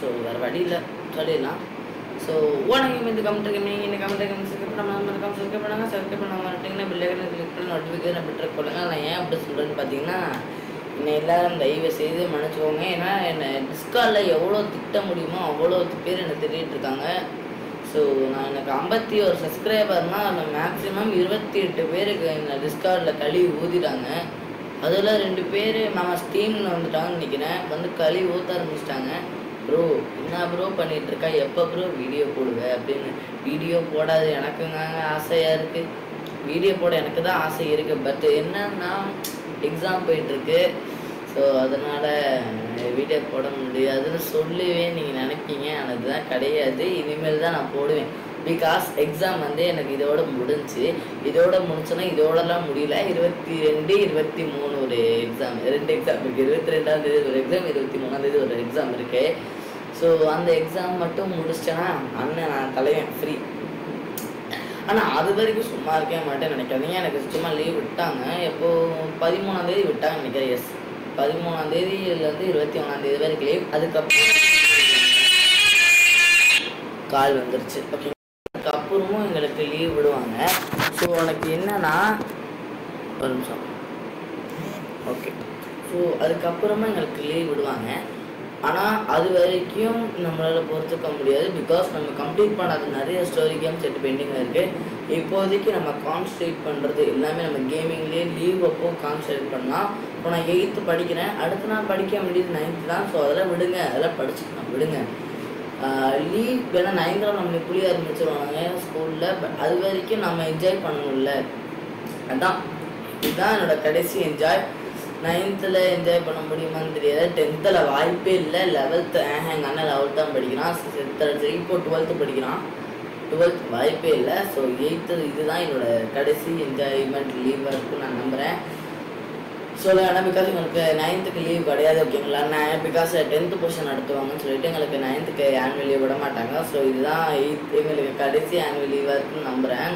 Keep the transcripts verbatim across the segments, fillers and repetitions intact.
So வேறு வழியில் சொல்லிடலாம். ஸோ ஓனங்க இந்த கமெண்ட் கேமிங் இந்த கமெண்ட் கேமிங் சப்ஸ்கிரைப் பண்ணாமல் மறக்காம சப்ஸ்கிரைப் பண்ணாங்க. சப்ஸ்கிரைப் பண்ணாமல் மாட்டீங்கன்னா பில்லைக்கனை கிளிக் பண்ணி நோட்டிஃபிகேஷன் அப்படி ட்ரெக் பண்ணுங்கள். நான் ஏன் அப்படி சொல்கிறேன்னு பார்த்தீங்கன்னா, என்னை எல்லோரும் தயவு செய்து மன்னிச்சுக்கோங்க. ஏன்னா என்னை டிஸ்கார்டில் எவ்வளோ திட்ட முடியுமோ அவ்வளோ பேர் என்னை திட்டிகிட்டு இருக்காங்க. ஸோ நான் எனக்கு ஐம்பத்தி ஒரு சப்ஸ்கிரைபர்னால் அதில் மேக்ஸிமம் இருபத்தி எட்டு பேருக்கு என்னை டிஸ்கார்டில் கழுவி ஊதிட்டாங்க. அதில் ரெண்டு பேர் நம்ம ஸ்டீமில் வந்துட்டாங்கன்னு நினைக்கிறேன். வந்து கழுவி ஊற்ற ஆரம்பிச்சிட்டாங்க. ப்ரோ என்ன ப்ரோ பண்ணிகிட்ருக்கா, எப்போ ப்ரோ வீடியோ போடுவேன் அப்படின்னு. வீடியோ போடாது எனக்குங்க ஆசையாக இருக்குது. வீடியோ போட எனக்கு தான் ஆசை இருக்குது. பட் என்னன்னா எக்ஸாம் போயிட்டுருக்கு. ஸோ அதனால் வீடியோ போட முடியாதுன்னு சொல்லுவே நீங்கள் நினைப்பீங்க. எனக்கு தான் கிடையாது. இனிமேல் தான் நான் போடுவேன். பிகாஸ் எக்ஸாம் வந்து எனக்கு இதோட முடிஞ்சு இதோட முடிச்சோன்னா இதோடலாம் முடியல. இருபத்தி ரெண்டு இருபத்தி மூணு ஒரு எக்ஸாம் ரெண்டு எக்ஸாம் இருக்குது. இருபத்தி ரெண்டாம் தேதி ஒரு எக்ஸாம், இருபத்தி மூணாம் தேதி ஒரு எக்ஸாம் இருக்குது. ஸோ அந்த எக்ஸாம் மட்டும் முடிச்சிட்டேன்னா அண்ணன் நான் தலைவன் ஃப்ரீ. ஆனால் அது வரைக்கும் சும்மா இருக்கவே மாட்டேன்னு நினைக்காதீங்க. எனக்கு சும்மா லீவ் விட்டாங்க. எப்போது பதிமூணாம் தேதி விட்டாங்க நினைக்கிறேன். எஸ் பதிமூணாம் தேதியிலேருந்து இருபத்தி ஒன்றாம் தேதி வரைக்கும் லீவ். அதுக்கப்புறம் கால் வந்துருச்சு. ஓகே, அதுக்கப்புறமும் எங்களுக்கு லீவ் விடுவாங்க. ஸோ உனக்கு என்னன்னா ஒரு நிமிஷம். ஓகே, ஸோ அதுக்கப்புறமா எங்களுக்கு லீவ் விடுவாங்க. ஆனால் அது வரைக்கும் நம்மளால் பொறுத்துக்க முடியாது. பிகாஸ் நம்ம கம்ப்ளீட் பண்ணாத நிறைய ஸ்டோரி கேம்ஸ் எட்டு பெண்டிங்கில் இருக்குது. இப்போதைக்கு நம்ம கான்சன்ட்ரேட் பண்ணுறது எல்லாமே நம்ம கேமிங்லேயே லீவ் அப்போ கான்சன்ட்ரேட் பண்ணால். இப்போ நான் எயித்து படிக்கிறேன், அடுத்து நான் படிக்க வேண்டியது நைன்த்து தான். ஸோ அதெல்லாம் விடுங்க, அதெல்லாம் படிச்சுக்கலாம் விடுங்க. லீவ் வேணால் நைன்த்தில் நம்மளை புளிய ஆரம்பிச்சிருவாங்க ஸ்கூலில். பட் அது வரைக்கும் நம்ம என்ஜாய் பண்ணணும்ல. அதான் இதுதான் என்னோடய கடைசி என்ஜாய். நைன்த்தில் என்ஜாய் பண்ண முடியுமான்னு தெரியாது. டென்த்தில் வாய்ப்பே இல்லை. லெவல்த்து எங்கள் அண்ணன் லெவல்த் தான் படிக்கிறான். இப்போ டுவெல்த்து படிக்கிறான். டுவெல்த் வாய்ப்பே இல்லை. ஸோ எயித்து இதுதான் என்னோடய கடைசி என்ஜாய்மெண்ட் லீவாக இருக்குன்னு நான் நம்புகிறேன். ஸோ ஏன்னா பிகாஸ் எங்களுக்கு நைன்த்துக்கு லீவ் கிடையாது. ஓகேங்களா, நான் பிகாஸ் டென்த்து போர்ஷன் நடத்துவாங்கன்னு சொல்லிட்டு எங்களுக்கு நைன்த்துக்கு ஆனுவல் லீவ் விட மாட்டாங்க. ஸோ இதுதான் எயித் எங்களுக்கு கடைசி ஆனுவல் லீவாக இருக்குன்னு நம்புகிறேன்.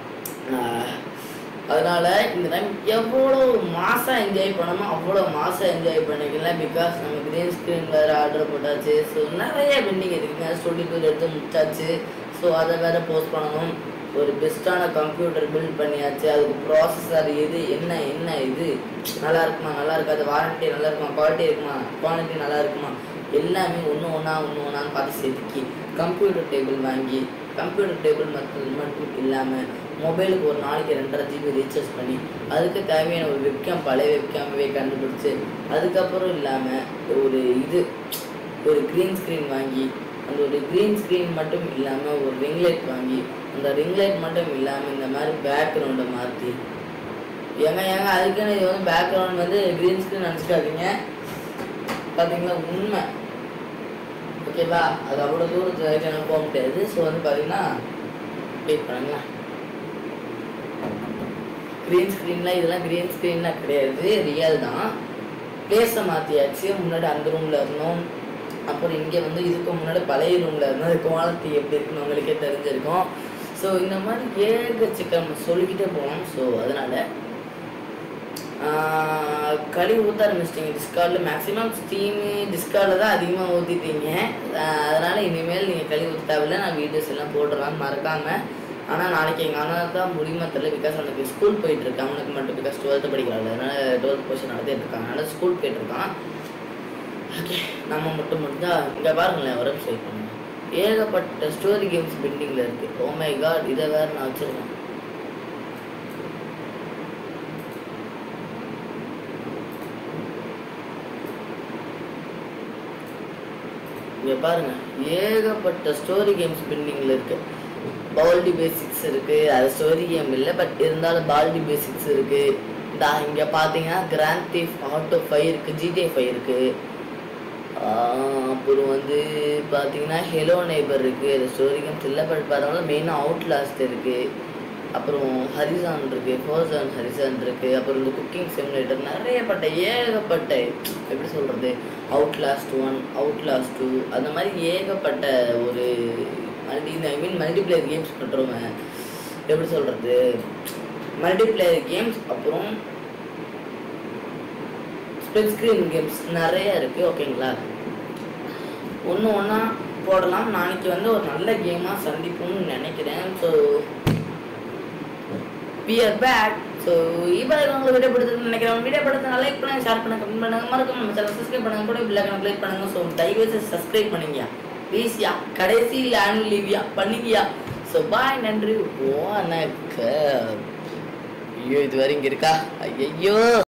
அதனால் இந்த டைம் எவ்வளோ மாதம் என்ஜாய் பண்ணணுமோ அவ்வளோ மாதம் என்ஜாய் பண்ணிக்கலாம். பிகாஸ் நம்ம க்ரீன் ஸ்க்ரீன் வேறு ஆர்டர் போட்டாச்சு. ஸோ நிறைய பெண்டிங் இருக்குங்க. ஸ்டூடியோ டூர் எடுத்து முடிச்சாச்சு. ஸோ அதை வேறு போஸ்ட் பண்ணணும். ஒரு பெஸ்ட்டான கம்ப்யூட்டர் பில்ட் பண்ணியாச்சு. அதுக்கு ப்ராசஸர் எது என்ன என்ன இது நல்லா இருக்குமா நல்லா இருக்காது, வாரண்ட்டி நல்லா இருக்குமா, குவாலிட்டி இருக்குமா, குவாலிட்டி நல்லா இருக்குமா, எல்லாமே ஒன்று ஒன்றா ஒன்று ஒன்றான்னு பார்த்து செதுக்கி கம்ப்யூட்டர் டேபிள் வாங்கி கம்ப்யூட்டர் டேபிள் மட்டும் மட்டும் இல்லாமல் மொபைலுக்கு ஒரு நாளைக்கு ரெண்டரை ஜிபி ரீசார்ஜ் பண்ணி அதுக்கு தேவையான ஒரு வெப்கேம் பழைய வெப்கேமே கண்டுபிடிச்சி அதுக்கப்புறம் இல்லாமல் ஒரு இது ஒரு க்ரீன் ஸ்க்ரீன் வாங்கி அந்த ஒரு க்ரீன் ஸ்க்ரீன் மட்டும் இல்லாமல் ஒரு ரிங் லைட் வாங்கி அந்த ரிங் லைட் மட்டும் இல்லாமல் இந்த மாதிரி பேக்ரவுண்டை மாற்றி ஏங்க ஏங்க அதுக்குன்னு இது வந்து பேக்ரவுண்ட் வந்து க்ரீன் ஸ்க்ரீன் நினச்சிக்காதீங்க. பார்த்தீங்களா உண்மை ஓகேவா, அது அவ்வளோ தூரத்து வரைக்கும் எனக்கு போக முடியாது. ஸோ வந்து பார்த்தீங்கன்னா வெயிட் பண்ணுங்களா, க்ரீன் ஸ்க்ரீன்லாம் இதெல்லாம் க்ரீன் ஸ்க்ரீன்லாம் கிடையாது, ரியல் தான். பிளேஸை மாற்றியாச்சு. முன்னாடி அந்த ரூமில் இருந்தோம், அப்புறம் இங்கே வந்து இதுக்கு முன்னாடி பழைய ரூமில் இருந்தோம். அது குவாலிட்டி எப்படி இருக்குன்னு உங்களுக்கே தெரிஞ்சிருக்கும். ஸோ இந்த மாதிரி ஏகச்சிக்க சொல்லிக்கிட்டே போகலாம். ஸோ அதனால் கழி ஊற்ற ஆரம்பிச்சிட்டிங்க டிஸ்கார்டில். மேக்ஸிமம் ஸ்டீமு டிஸ்கார்டில் தான் அதிகமாக ஊற்றிட்டீங்க. அதனால் இனிமேல் நீங்கள் கழி ஊற்ற தேவையில்லை. நான் வீடியோஸ் எல்லாம் போடுறேன் மறக்காமல். ஆனால் நாளைக்கு எங்கள் அண்ணன் தான் முடியுமா தெரியல. பிகாஸ் அவனுக்கு ஸ்கூல் போயிட்டுருக்கான். அவனுக்கு மட்டும் பிகாஸ் டுவெல்த்து படிக்கிறாள், அதனால் டுவெல்த் போர்ஷன் நடத்திட்டு இருக்காங்க. அதனால் ஸ்கூல் போயிட்டுருக்கான். ஓகே, நம்ம மட்டும் முடிஞ்சால் இங்கே பாருங்களேன் ஒரு சைட் பண்ணுங்க. ஏகப்பட்ட ஸ்டோரி கேம்ஸ் பெண்டிங்கில் இருக்குது. ஓ மை காட், இதை வேறு நான் வச்சுருக்கேன். இங்கே பாருங்கள், ஏகப்பட்ட ஸ்டோரி கேம்ஸ் பெண்டிங்கில் இருக்குது. பால்டி பேசிக்ஸ் இருக்குது, அது ஸ்டோரி கேம் இல்லை, பட் இருந்தாலும் பால்டி பேசிக்ஸ் இருக்குது. இந்த இங்கே பார்த்தீங்கன்னா கிராண்ட் தீஃப் ஆட்டோ ஃபைவ் இருக்குது, ஜிடிஏ ஃபைவ் இருக்குது. அப்புறம் வந்து பார்த்தீங்கன்னா ஹெலோ நெய்பர் இருக்குது. அது ஸ்டோரி கேம்ஸ் இல்லை, பட் பார்த்தோம்னா மெயினாக அவுட் லாஸ்ட் இருக்குது. அப்புறம் ஹரிசான் இருக்குது, ஃபோர்சான் ஹரிசான் இருக்குது. அப்புறம் இந்த குக்கிங் சிமுலேட்டர் நிறையப்பட்ட ஏகப்பட்ட எப்படி சொல்கிறது, Outlast one, Outlast two, அந்த மாதிரி ஏகப்பட்ட ஒரு multi I mean multiplayer games பண்ணுறவங்க எப்படி சொல்கிறது, மல்டிப்ளேயர் கேம்ஸ். அப்புறம் ஸ்ப்ளிட் ஸ்க்ரீன் கேம்ஸ் நிறையா இருக்குது. ஓகேங்களா, ஒன்று ஒன்றா போடலாம். நாளைக்கு வந்து ஒரு நல்ல கேமாக சந்திப்போம்னு நினைக்கிறேன். So we are back. So இப்போ உங்களுக்கு வீடியோ பிடிச்சதுன்னு நினைக்கிறேன். வீடியோ பிடிச்சா லைக் பண்ணுங்க, ஷேர் பண்ணுங்க, கமெண்ட் பண்ணுங்க, மறக்காம நம்ம சேனல் சப்ஸ்கிரைப் பண்ணுங்க, கூட பில் ஐகானை கிளிக் பண்ணுங்க. ஸோ தயவுசெய்து சப்ஸ்கிரைப் பண்ணுங்கயா ப்ளீஸ்யா, கடைசி ஆனுவல் லீவ்யா பண்ணுங்கயா. ஸோ பாய், நன்றி, வணக்கம். ஐயோ இது வரை இங்கே இருக்கா? ஐயோ